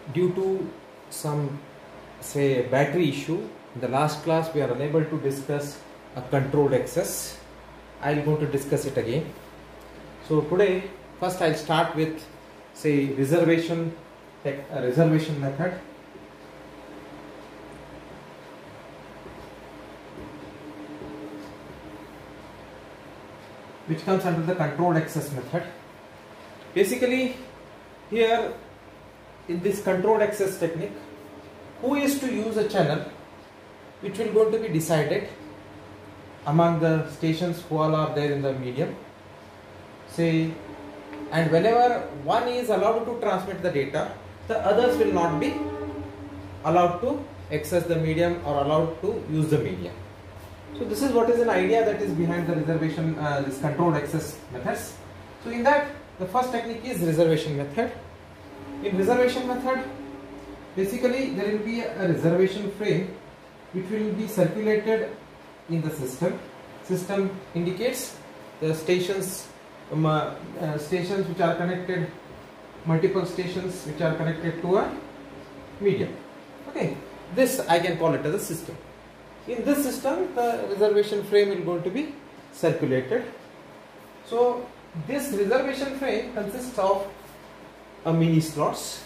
due to some say battery issue in the last class we are unable to discuss a controlled access. I'll going to discuss it again. So today first I'll start with say reservation method. Which comes under the controlled access method. Basically here in this controlled access technique, who is to use a channel which will going to be decided among the stations who all are there in the medium, say, and whenever one is allowed to transmit the data, the others will not be allowed to access the medium or allowed to use the medium. So this is what is an idea that is behind the reservation, this controlled access methods. So in that, the first technique is reservation method. In reservation method, basically there will be a reservation frame which will be circulated in the system. System indicates the stations, stations which are connected, multiple stations which are connected to a medium. Okay, this I can call it as a system. In this system, the reservation frame will going to be circulated. So this reservation frame consists of a mini slots.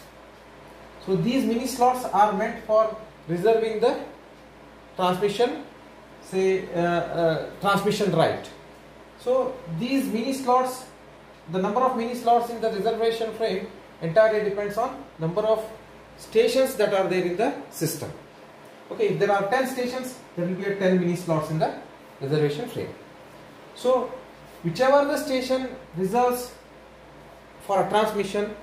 So these mini slots are meant for reserving the transmission, say transmission right. So these mini slots, the number of mini slots in the reservation frame entirely depends on number of stations that are there in the system. Okay, if there are 10 stations, there will be a 10 mini slots in the reservation frame. So whichever the station reserves for a transmission,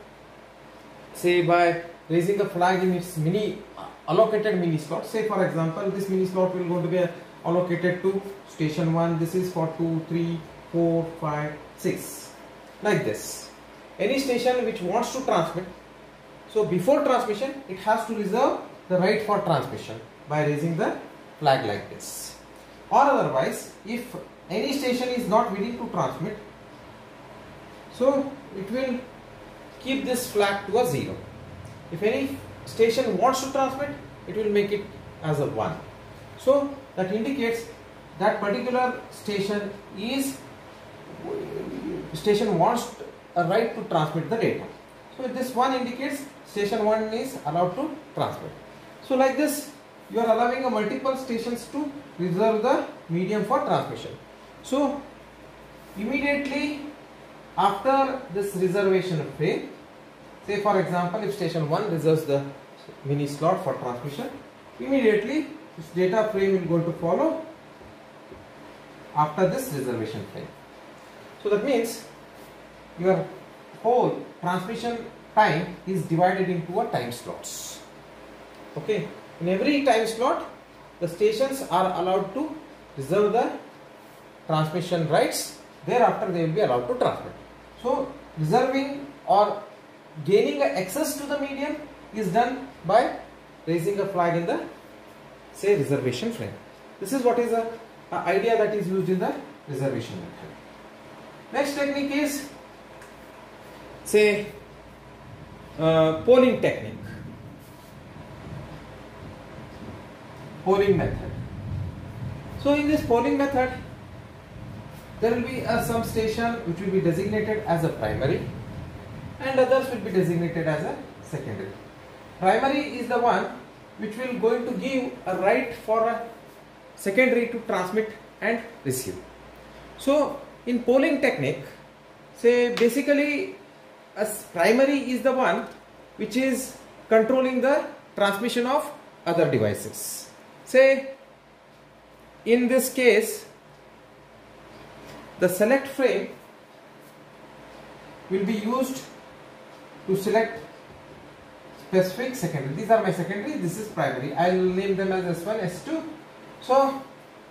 say by raising a flag in its allocated mini slot, say for example this mini slot will going to be allocated to station 1, this is for 2, 3, 4, 5, 6, like this. Any station which wants to transmit, so before transmission it has to reserve the right for transmission by raising the flag like this. Or otherwise, if any station is not willing to transmit, so it will keep this flag to a 0. If any station wants to transmit, it will make it as a 1. So that indicates that particular station wants a right to transmit the data. So this 1 indicates station 1 is allowed to transmit. So like this, you are allowing a multiple stations to reserve the medium for transmission. So immediately after this reservation frame, say for example if station 1 reserves the mini slot for transmission, immediately this data frame will go to follow after this reservation frame. So that means your whole transmission time is divided into a time slots. Okay, in every time slot the stations are allowed to reserve the transmission rights, thereafter they will be allowed to transmit. So reserving or gaining access to the medium is done by raising a flag in the say reservation frame. This is what is a idea that is used in the reservation method. Next technique is say polling technique. Polling method. So in this polling method, there will be some station which will be designated as a primary and others will be designated as a secondary. Primary is the one which will going to give a right for a secondary to transmit and receive. So in polling technique, say basically a primary is the one which is controlling the transmission of other devices. Say in this case the select frame will be used to select specific secondary. These are my secondary, this is primary. I will name them as S1, S2. So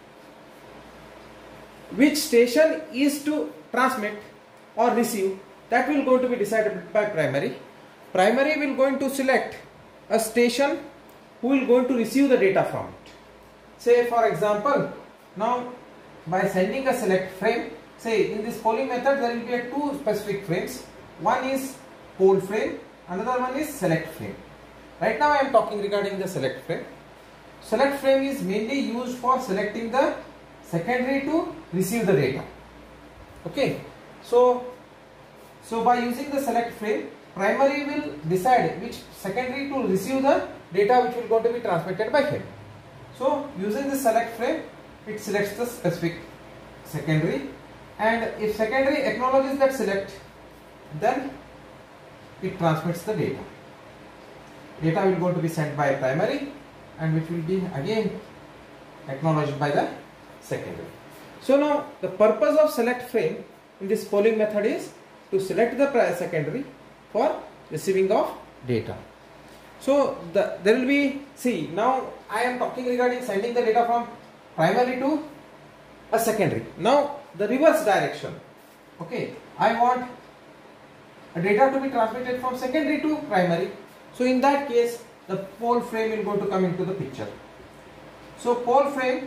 which station is to transmit or receive, that will going to be decided by primary. Primary will going to select a station who will going to receive the data from it. Say for example, now by sending a select frame, say in this polling method there will be two specific frames. One is poll frame, another one is select frame. Right now I am talking regarding the select frame. Select frame is mainly used for selecting the secondary to receive the data. Okay, so by using the select frame, primary will decide which secondary to receive the data which will going to be transmitted by him. So using the select frame, it selects the specific secondary, and if secondary acknowledges that select, then it transmits the data. Data will going to be sent by primary, and which will be again acknowledged by the secondary. So now the purpose of select frame in this polling method is to select the secondary for receiving of data. So there will be, see, now I am talking regarding sending the data from primary to a secondary. Now the reverse direction. Okay, I want a data to be transmitted from secondary to primary. So in that case, the poll frame will go to come into the picture. So poll frame,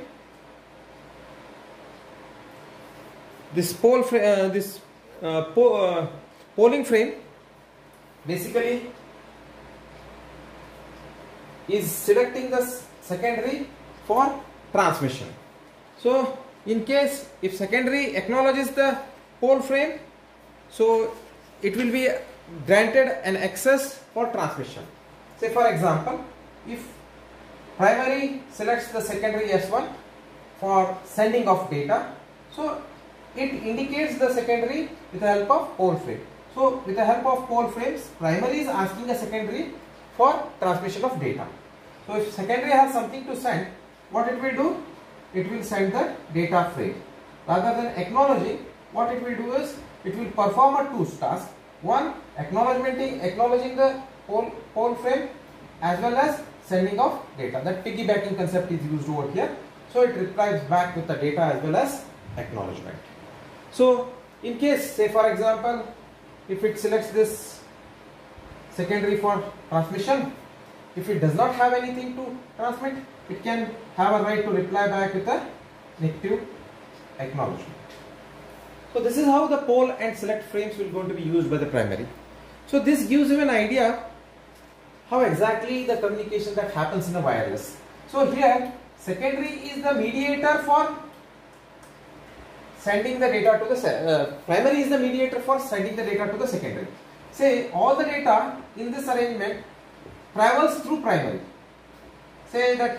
this poll frame, polling frame basically is selecting the secondary for transmission. So in case if secondary acknowledges the poll frame, so it will be granted an access for transmission. Say for example, if primary selects the secondary S1 for sending of data, so it indicates the secondary with the help of poll frame. So with the help of poll frames, primary is asking a secondary for transmission of data. So if secondary has something to send, what it will do? It will send the data frame. Rather than acknowledging, what it will do is it will perform a two tasks. One, acknowledging the poll frame as well as sending of data. That piggybacking concept is used over here. So it replies back with the data as well as acknowledgement. So in case, say for example, if it selects this secondary for transmission, if it does not have anything to transmit, it can have a right to reply back with a negative acknowledgement. So this is how the poll and select frames will going to be used by the primary. So this gives you an idea how exactly the communication that happens in a wireless. So here secondary is the mediator for sending the data to the primary is the mediator for sending the data to the secondary. Say all the data in this arrangement travels through primary. Say that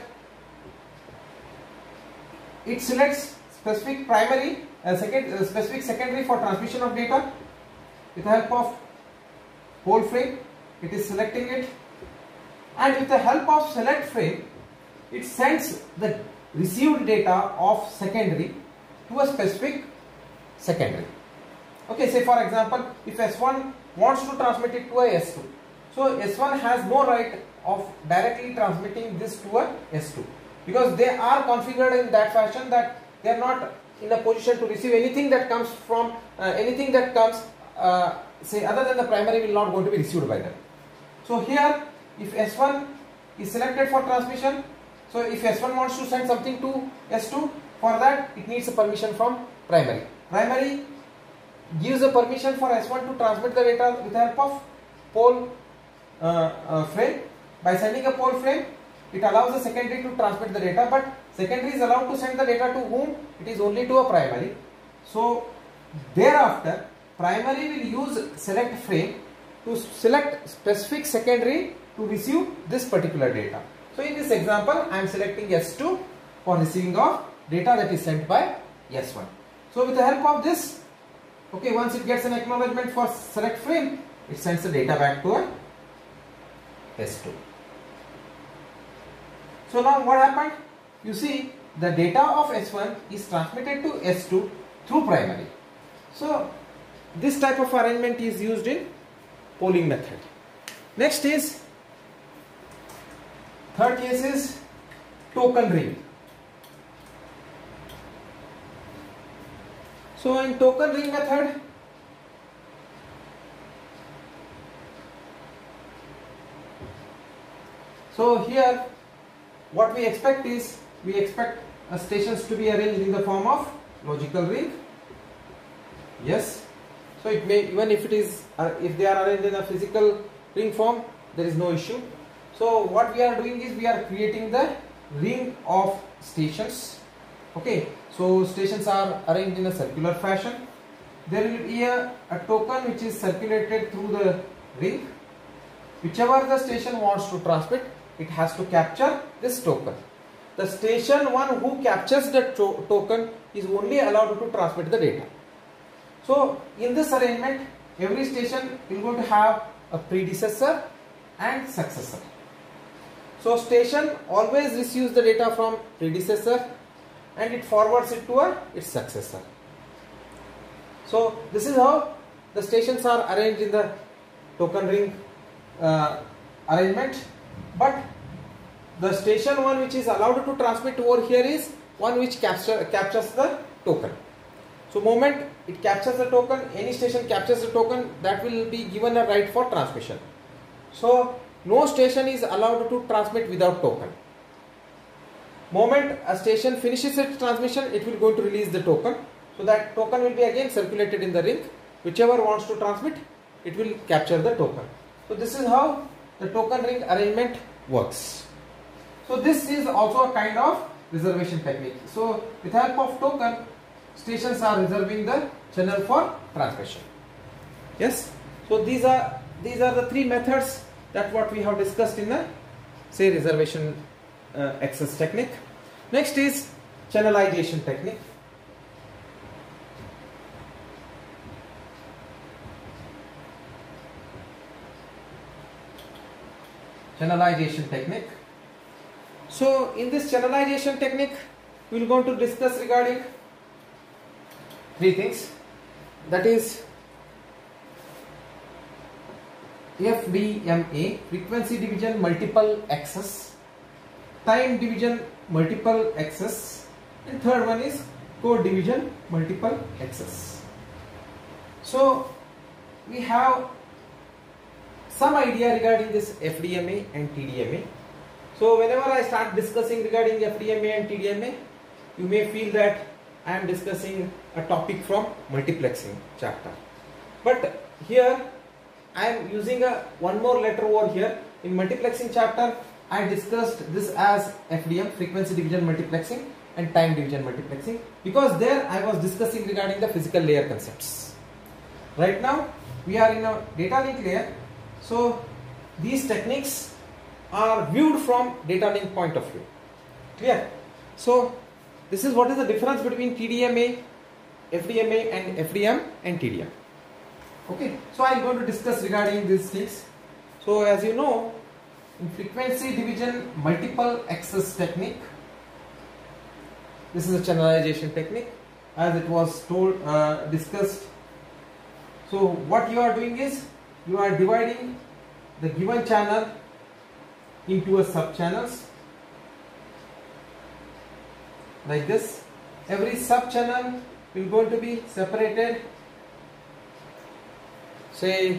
it selects specific primary, specific secondary for transmission of data with the help of poll frame. It is selecting it, and with the help of select frame, it sends the received data of secondary to a specific secondary. Okay, say for example, if S1 wants to transmit it to a S2, so S1 has no right of directly transmitting this to a S2, because they are configured in that fashion that they are not in a position to receive anything that comes from say other than the primary will not going to be received by them. So here if S1 is selected for transmission, so if S1 wants to send something to S2, for that it needs a permission from primary. Primary gives a permission for S1 to transmit the data with the help of poll frame. By sending a poll frame, it allows the secondary to transmit the data, but secondary is allowed to send the data to whom? It is only to a primary. So thereafter primary will use select frame to select specific secondary to receive this particular data. So in this example I am selecting S2 for receiving of data that is sent by S1. So with the help of this, okay, once it gets an acknowledgement for select frame, it sends the data back to a S2. So now what happened? You see the data of S1 is transmitted to S2 through primary. So this type of arrangement is used in polling method. Next is, third case is token ring. So in token ring method, so here what we expect is, we expect stations to be arranged in the form of logical ring. Yes. So it may, even if it is, if they are arranged in a physical ring form, there is no issue. So what we are doing is we are creating the ring of stations. Okay, so stations are arranged in a circular fashion. There will be a token which is circulated through the ring. Whichever the station wants to transmit, it has to capture this token. The station one who captures the token is only allowed to transmit the data. So in this arrangement, every station is going to have a predecessor and successor. So station always receives the data from predecessor and it forwards it to its successor. So this is how the stations are arranged in the token ring arrangement. But the station one which is allowed to transmit over here is one which captures the token. So moment it captures the token, any station captures the token, that will be given a right for transmission. So no station is allowed to transmit without token. Moment a station finishes its transmission, it will going to release the token. So that token will be again circulated in the ring. Whichever wants to transmit, it will capture the token. So this is how the token ring arrangement works. So this is also a kind of reservation technique. So with help of token, stations are reserving the channel for transmission. Yes. So these are the three methods that what we have discussed in the say reservation access technique. Next is channelization technique. Channelization technique. So in this channelization technique, we will going to discuss regarding three things. That is FDMA, frequency division multiple access, time division multiple access, and third one is code division multiple access. So we have some idea regarding this FDMA and TDMA. So whenever I start discussing regarding FDMA and TDMA, you may feel that I am discussing a topic from multiplexing chapter. But here I am using one more letter over here. In multiplexing chapter, I discussed this as FDM, frequency division multiplexing, and time division multiplexing, because there I was discussing regarding the physical layer concepts. Right now we are in a data link layer. So these techniques are viewed from data link point of view. Clear? So this is what is the difference between TDMA, FDMA and FDM and TDM. Okay, so I am going to discuss regarding these things. So as you know, in frequency division multiple access technique, this is a channelization technique as it was told, discussed. So what you are doing is you are dividing the given channel into a sub channels like this. Every sub channel will going to be separated, say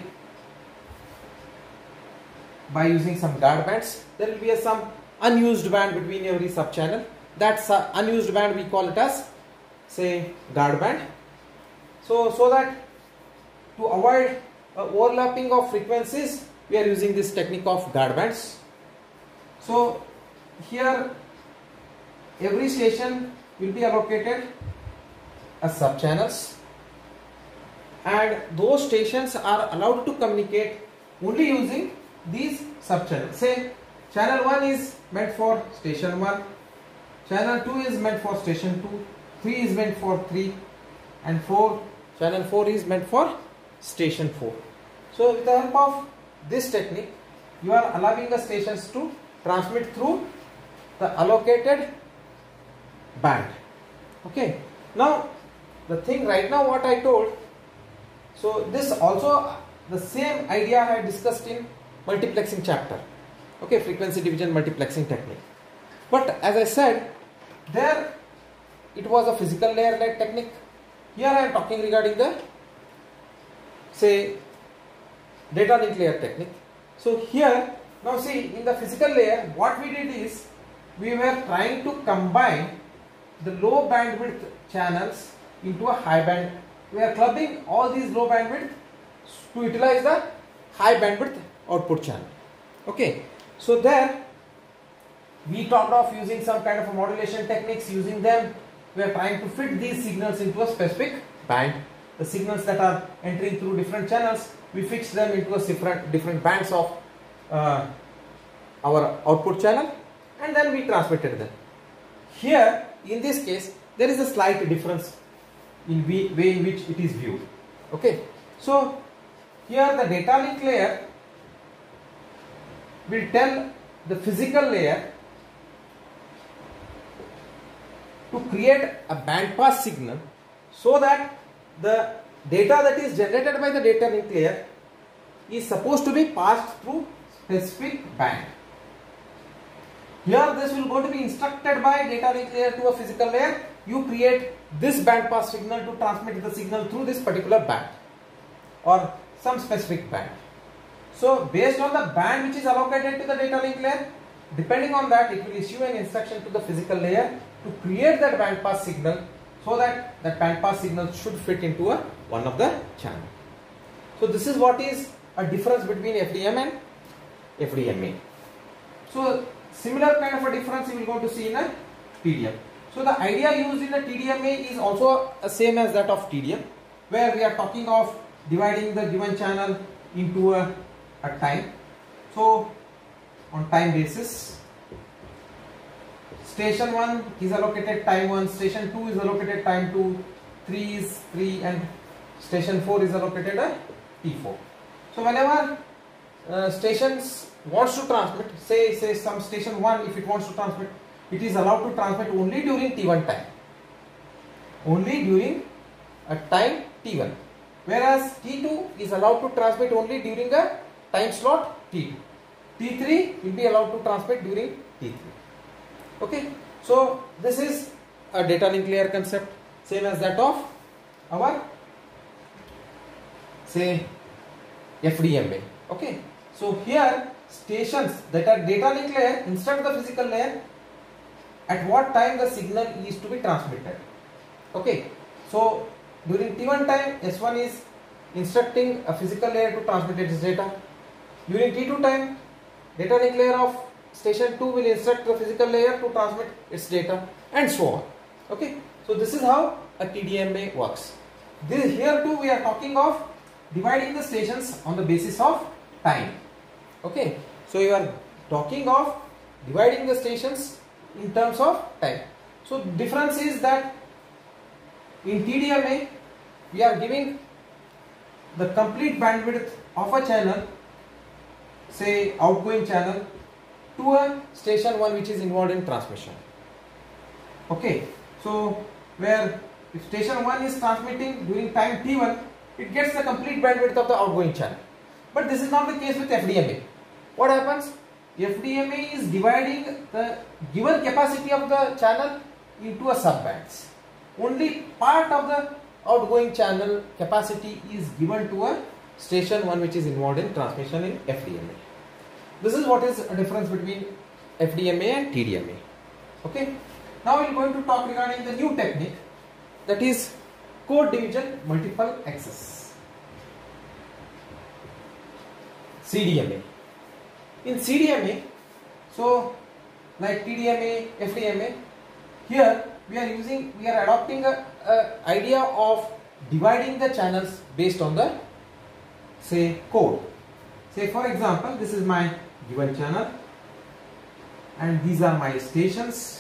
by using some guard bands. There will be some unused band between every sub channel. That unused band we call it as say guard band. So that to avoid overlapping of frequencies, we are using this technique of guard bands. So here every station will be allocated as sub channels, and those stations are allowed to communicate only using these sub channels. Say channel 1 is meant for station 1, channel 2 is meant for station 2, 3 is meant for 3, and 4, channel 4 is meant for station 4. So with the help of this technique, you are allowing the stations to transmit through the allocated band. Okay, now the thing right now what I told, so this also the same idea I had discussed in multiplexing chapter. Okay, frequency division multiplexing technique. But as I said, there it was a physical layer like technique. Here I am talking regarding the say data link layer technique. So here now see, in the physical layer what we did is we were trying to combine the low bandwidth channels into a high band. We are clubbing all these low bandwidth to utilize the high bandwidth output channel. Okay, So there we talked of using some kind of a modulation techniques. Using them we are trying to fit these signals into a specific band. The signals that are entering through different channels, we fix them into a different bands of our output channel, and then we transmitted them. Here in this case there is a slight difference in way in which it is viewed. Okay, so here the data link layer will tell the physical layer to create a band pass signal so that the data that is generated by the data link layer is supposed to be passed through specific band. Here this will going to be instructed by data link layer to a physical layer. You create this band pass signal to transmit the signal through this particular band or some specific band. So based on the band which is allocated to the data link layer, depending on that it will issue an instruction to the physical layer to create that band pass signal, so that that band pass signal should fit into one of the channel. So this is what is a difference between FDM and FDMA. So similar kind of a difference you will going to see in a TDM. So the idea used in a TDMA is also same as that of TDM, where we are talking of dividing the given channel into a time. So on time basis, station 1 is allocated time 1, station 2 is allocated time 2, 3 is 3, and station 4 is allocated a T4. So whenever stations wants to transmit, say some station 1, if it wants to transmit, it is allowed to transmit only during T1 time, only during a time T1, whereas T2 is allowed to transmit only during a time slot T2. T3 will be allowed to transmit during T3. Okay, so this is a data link layer concept, same as that of our say FDMA. Okay, so here stations that are data link layer instruct the physical layer at what time the signal is to be transmitted. Okay, so during T1 time S1 is instructing a physical layer to transmit its data. During T2 time, data link layer of station 2 will instruct the physical layer to transmit its data, and so on. Okay, so this is how a TDMA works. Here too we are talking of dividing the stations on the basis of time. Okay, so you are talking of dividing the stations in terms of time. So difference is that in TDMA we are giving the complete bandwidth of a channel, say outgoing channel, to a station 1 which is involved in transmission. Okay, so where if station 1 is transmitting during time T1, it gets the complete bandwidth of the outgoing channel. But this is not the case with FDMA. What happens? FDMA is dividing the given capacity of the channel into a subbands. Only part of the outgoing channel capacity is given to a station 1 which is involved in transmission in FDMA. This is what is a difference between FDMA and TDMA. Okay. Now we are going to talk regarding the new technique, that is code division multiple access, CDMA. In CDMA, so like TDMA, FDMA, here we are adopting a idea of dividing the channels based on the say code. Say for example, this is my given channel and these are my stations.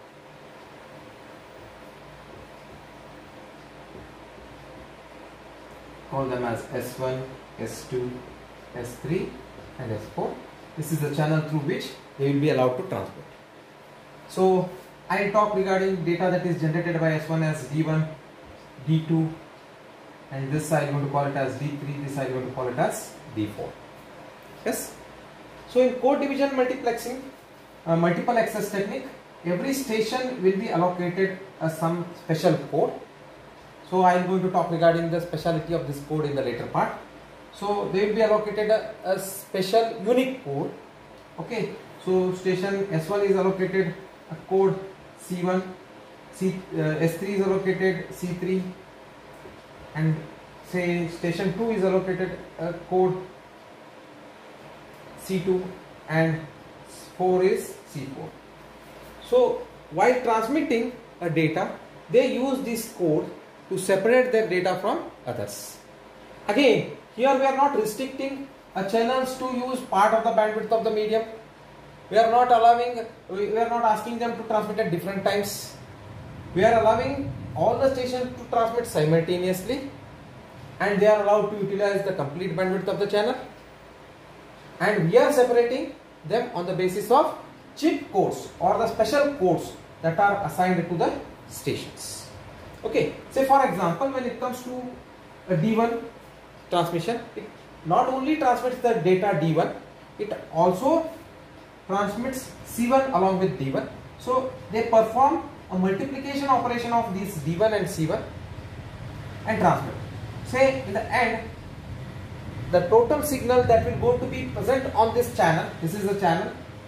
Call them as S1, S2, S3 and S4. This is the channel through which they will be allowed to transmit. So I will talk regarding data that is generated by S1 as D1, D2, and this I am going to call it as D3, this I am going to call it as D4. Yes. So in code division multiplexing, multiple access technique, every station will be allocated some special code. So I am going to talk regarding the speciality of this code in the later part. So they will be allocated a special unique code. Okay. So station S1 is allocated a code C1, S3 is allocated C3, and say station 2 is allocated a code C2, and 4 is C4. So while transmitting a data, they use this code to separate their data from others. Again, here we are not restricting a channels to use part of the bandwidth of the medium. We are not asking them to transmit at different times. We are allowing all the stations to transmit simultaneously, and they are allowed to utilize the complete bandwidth of the channel, and we are separating them on the basis of chip codes or the special codes that are assigned to the stations. Okay, say for example, when it comes to a D1 transmission, it not only transmits the data D1, it also transmits C1 along with D1. So they perform a multiplication operation of these D1 and C1 and transmit. Say in the end, the total signal that will go to be present on this channel, this is the channel,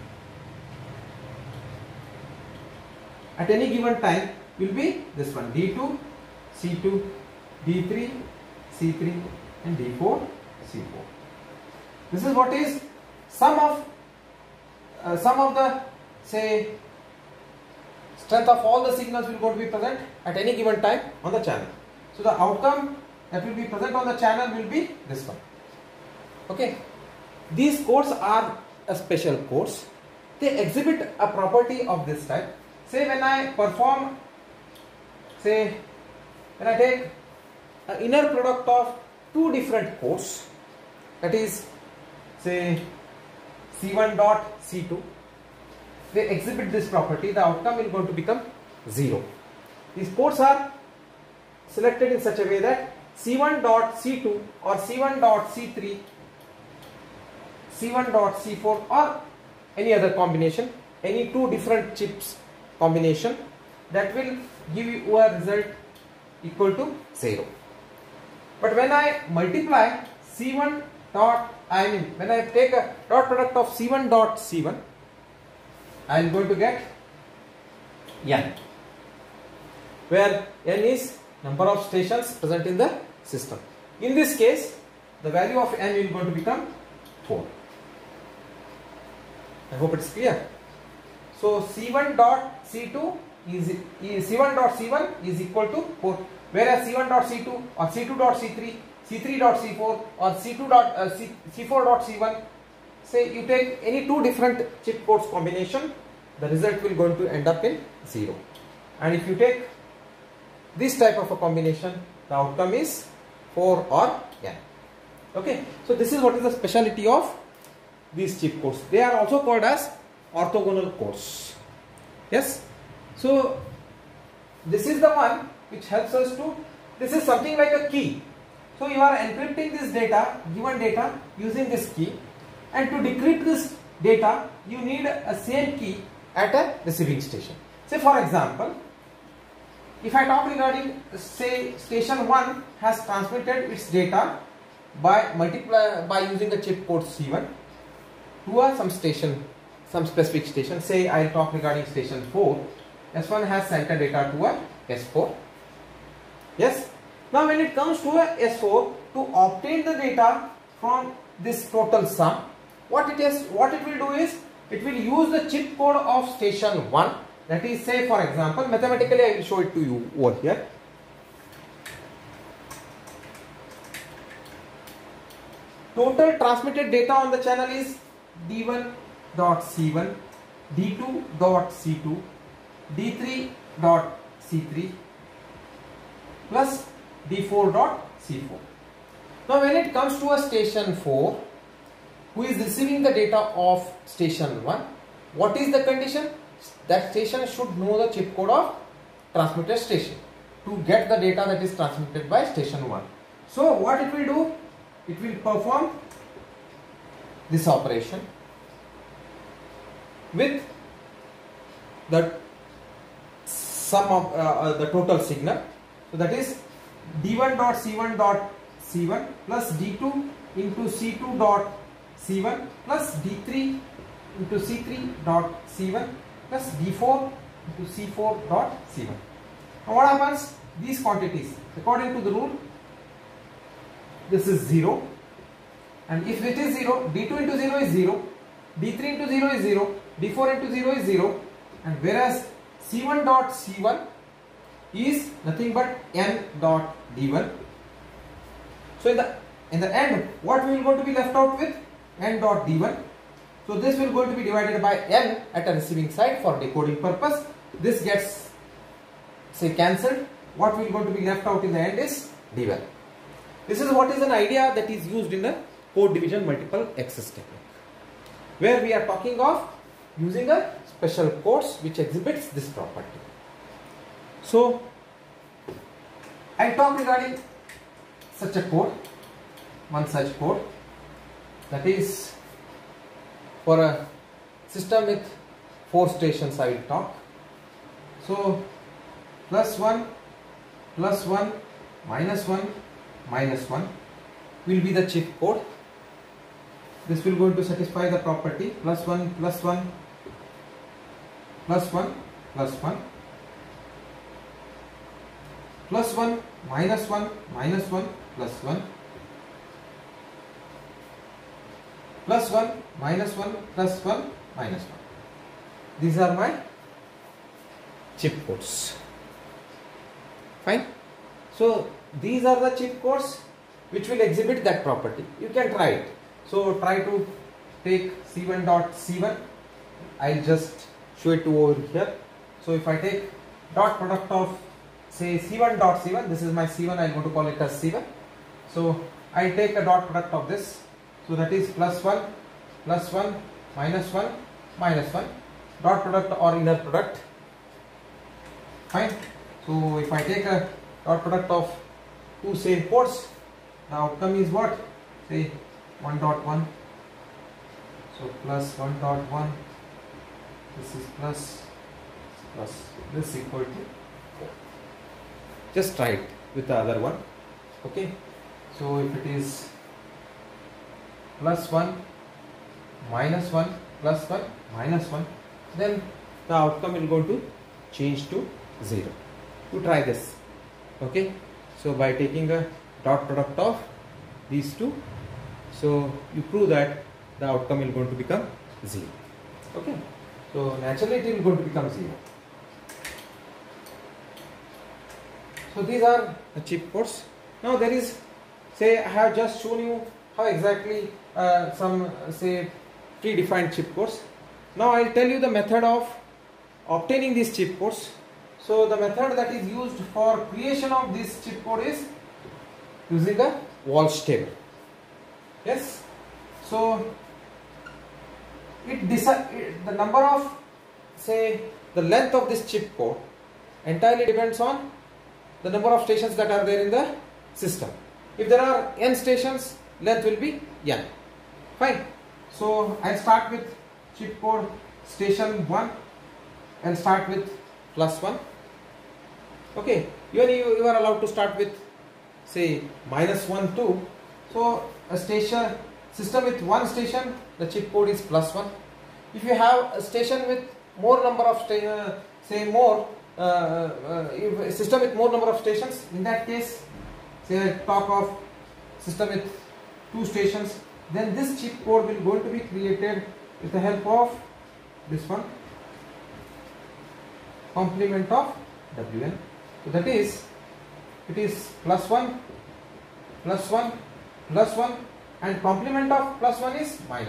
at any given time will be this one, D2, C2, D3, C3 and D4, C4. This is what is sum of the, say, strength of all the signals will go to be present at any given time on the channel. So the outcome that will be present on the channel will be this one. Okay, these codes are a special codes. They exhibit a property of this type. Say when I perform, say when I take an inner product of two different codes, that is say C1 dot C2, they exhibit this property, the outcome is going to become 0. These codes are selected in such a way that C1 dot C2 or C1 dot C3, C1 dot C4 or any other combination, any two different chips combination, that will give you a result equal to 0. But when I multiply C1 dot, when I take a dot product of C1 dot C1, I am going to get N, where N is number of stations present in the system. In this case, the value of N is going to become 4. I hope it's clear. So C1 dot C2 is C1 dot C1 is equal to 4, whereas C1 dot C2 or C2 dot C3, C3 dot C4 or C2 dot C4 dot C1, say you take any two different chip codes combination, the result will going to end up in 0. And if you take this type of a combination, the outcome is 4 or N. Okay, so this is what is the speciality of these chip codes. They are also called as orthogonal codes. Yes, so this is the one which helps us to, this is something like a key. So you are encrypting this data, given data, using this key, and to decrypt this data you need a same key at a receiving station. Say for example, if I talk regarding, say station 1 has transmitted its data by using the chip code C1 to some station, some specific station. Say I will talk regarding station 4. S1 has sent a data to a S4. Yes. Now when it comes to a S4, to obtain the data from this total sum, what it will do is, it will use the chip code of station 1. That is, say for example, mathematically I will show it to you over here. Total transmitted data on the channel is D1 dot C1, D2 dot C2, D3 dot C3 plus D4 dot C4. Now when it comes to a station 4 who is receiving the data of station 1, what is the condition? That station should know the chip code of transmitter station to get the data that is transmitted by station 1. So what it will do? It will perform this operation with the sum of the total signal. So that is D1 dot C1 dot C1 plus D2 into C2 dot C1 plus D3 into C3 dot C1 plus D4 into C4 dot C1. Now what happens? These quantities, according to the rule, this is 0, and if it is 0, D2 into 0 is 0, D3 into 0 is 0, D4 into 0 is 0, and whereas C1 dot C1 is nothing but N dot D1. So in the end, what we will going to be left out with? N dot D1. So this will going to be divided by N at a receiving side for decoding purpose. This gets say cancelled. What will going to be left out in the end is D1. This is what is an idea that is used in the code division multiple access technique, where we are talking of using a special codes which exhibits this property. So I talk regarding such a code, one such code, that is for a system with 4 stations I will talk. So +1, +1, -1, -1 will be the chip code. This will going to satisfy the property +1, +1, +1, +1, +1, -1, -1, +1, +1, -1, +1, -1. These are my chip codes. Fine. So these are the chip codes which will exhibit that property. You can try it. So try to take C1 dot C1. I'll just show it to over here. So if I take dot product of say C1 dot C1, this is my C1, I'm going to call it as C1. So I take a dot product of this. So that is +1, +1, -1, -1, dot product or inner product. Fine. So if I take a dot product of two same ports, the outcome is what? Say 1.1. So +1.1. This is plus this equal to 4. Just try it with the other one. Okay. So if it is +1, -1, +1, -1, then the outcome will go to change to 0. To try this. Okay. So by taking a dot product of these two, so you prove that the outcome will going to become 0. Okay. So naturally it will going to become 0. So these are the chip codes. Now there is, say I have just shown you how exactly some say predefined chip codes. Now I will tell you the method of obtaining these chip codes. So the method that is used for creation of this chip code is using a Walsh table. Yes. So the number of, say, the length of this chip code entirely depends on the number of stations that are there in the system. If there are n stations, length will be n. Fine. So I'll start with chip code station 1 and start with +1. Okay. Even you are allowed to start with say -1, 2. So a system with one station, the chip code is +1. If you have a station with more number of if a system with more number of stations, in that case, say I talk of system with 2 stations, then this chip code will going to be created with the help of this one, complement of Wn. So that is, it is +1, +1, +1, and complement of +1 is -1.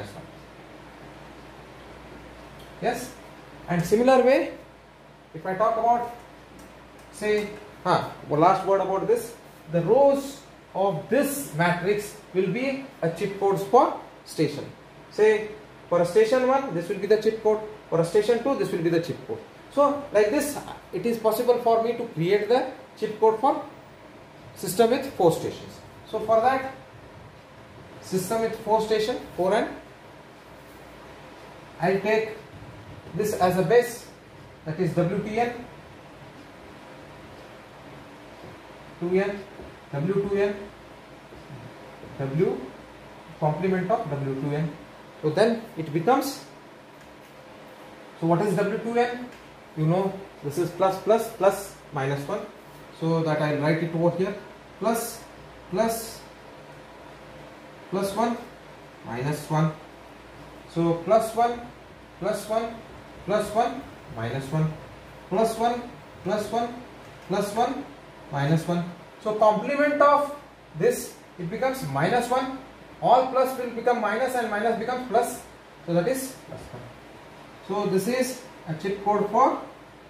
Yes. And similar way, if I talk about, say, one last word about this, the rows of this matrix will be a chip codes for station. Say for a station 1, this will be the chip code. For a station 2, this will be the chip code. So like this, it is possible for me to create the chip code for system with 4 stations. So for that, system with 4 station, 4n, I will take this as a base, that is WTN, 2n, W2n, W complement of W2n. So then it becomes, so what is W2n? You know, this is plus -1. So that I will write it over here, plus +1 -1. So plus 1, plus 1, plus 1, minus 1, plus 1, plus 1, plus 1, minus 1. So complement of this, it becomes minus 1. All plus will become minus and minus becomes plus. So that is plus 1. So this is a chip code for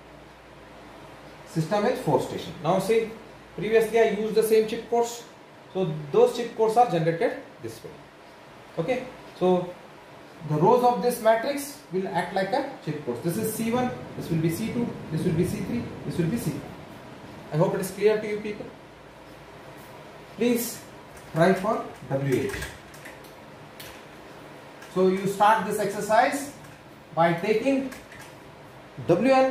system with 4 station. Now see, previously I used the same chip codes. So those chip codes are generated this way. Okay. So the rows of this matrix will act like a chip codes. This is C1, this will be C2, this will be C3, this will be C4. I hope it is clear to you people. Please try for W8. So you start this exercise by taking W1n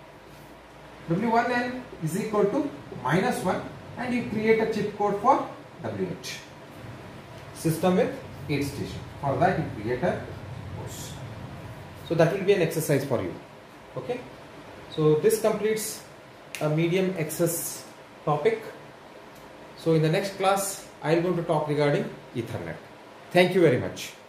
is equal to minus 1 and you create a chip code for W8. System with 8 station. For that you create a course. So that will be an exercise for you. Okay. So this completes a medium access topic. So in the next class I am going to talk regarding Ethernet. Thank you very much.